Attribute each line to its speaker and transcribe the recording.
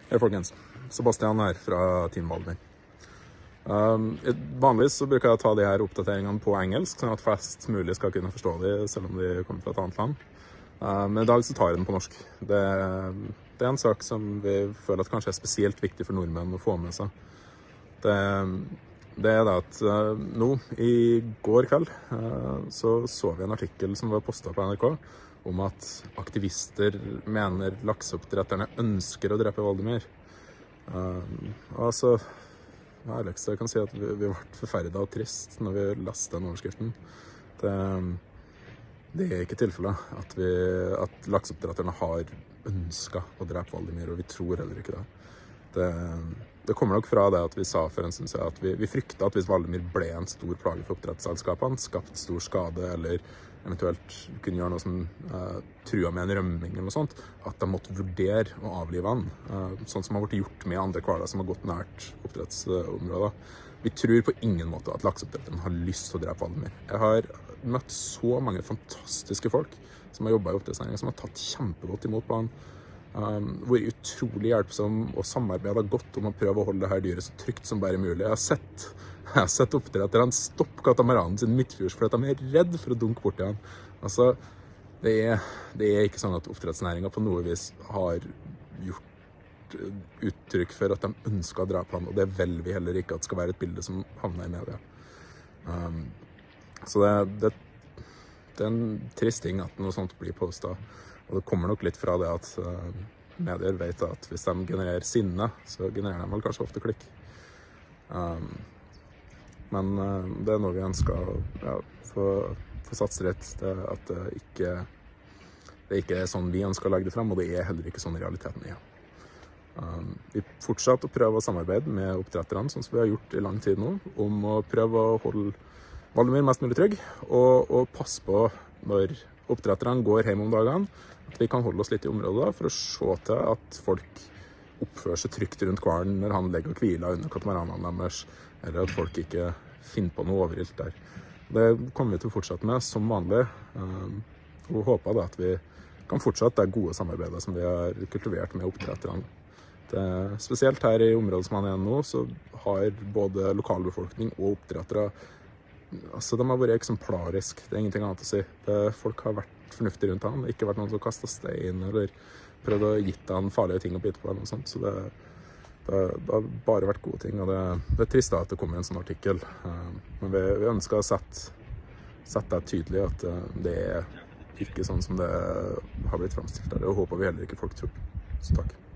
Speaker 1: Hei folkens, Sebastian her fra Team Valdemir. Vanligvis så bruker jeg å ta de her oppdateringene på engelsk, sånn at flest mulig skal kunne forstå de, selv om de kommer fra et annet land. Men i dag så tar jeg den på norsk. Det er en sak som vi føler at kanskje er spesielt viktig for nordmenn å få med seg. Det er det at nå, i går kveld, så vi en artikkel som var postet på NRK, om at aktivister mener lakseoppdretterne ønsker å drepe Valdemir. Altså, ærligst jeg kan si at vi ble forferdet og trist når vi leste den overskriften. Det er ikke tilfellet at lakseoppdretterne har ønsket å drepe Valdemir, og vi tror heller ikke det. Det kommer nok fra det at vi sa for en stund siden at vi fryktet at hvis Valdemir ble en stor plage for oppdrettsselskapene, skapt stor skade eller eventuelt kunne gjøre noe som truet med en rømming eller noe sånt, at de måtte vurdere å avlive han, sånn som har vært gjort med andre hvaler som har gått nært oppdrettsområder. Vi tror på ingen måte at lakseoppdretterne har lyst til å drepe Valdemir. Jeg har møtt så mange fantastiske folk som har jobbet i oppdrettsnæringen, som har tatt kjempegodt imot på han, hvor utrolig hjelpsom og samarbeidet godt om å prøve å holde det her dyret så trygt som bare mulig. Jeg har sett oppdretterne stoppe katamaranen sin midtfjords fordi de er redd for å dunke bort i han. Altså, det er ikke sånn at oppdrettsnæringen på noe vis har gjort uttrykk for at de ønsker å drepe han, og det vil vi heller ikke at skal være et bilde som havner i media. Så det er en trist ting at noe sånt blir postet. Og det kommer nok litt fra det at medier vet at hvis de genererer sinne, så genererer de vel kanskje ofte klikk. Men det er noe vi ønsker å få satse litt. At det ikke er sånn vi ønsker å legge det frem, og det er heller ikke sånn i realiteten er. Vi fortsetter å prøve å samarbeide med oppdretterne, sånn som vi har gjort i lang tid nå, om å prøve å holde Valdemir mest mulig trygg, og passe på når oppdretterne går hjem om dagene, at vi kan holde oss litt i området for å se til at folk oppfører seg trygt rundt hvalen når han legger og hviler under katamaranene deres, eller at folk ikke finner på noe overilt der. Det kommer vi til å fortsette med som vanlig, og håper at vi kan fortsette det gode samarbeidet som vi har kultivert med oppdretterne. Spesielt her i området som han er nå, så har både lokalbefolkning og oppdrettere, altså de har vært eksemplarisk, det er ingenting annet å si. Folk har vært fornuftige rundt han, det har ikke vært noen som kastet stein eller prøvd å gitt han farlige ting å bite på eller noe sånt, så det har bare vært gode ting, og det er trist at det kommer en sånn artikkel. Men vi ønsker å sette det tydelig at det er ikke sånn som det har blitt fremstilt der, og håper vi heller ikke folk tror. Så takk.